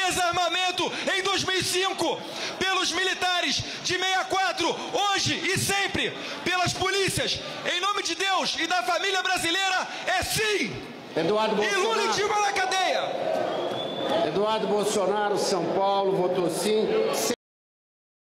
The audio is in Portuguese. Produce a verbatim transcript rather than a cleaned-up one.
desarmamento em dois mil e cinco, pelos militares de sessenta e quatro, hoje e sempre, pelas polícias, em nome de Deus e da família brasileira, é sim! Eduardo Bolsonaro. E Lula e Dilma na cadeia! Eduardo Bolsonaro, São Paulo, votou sim.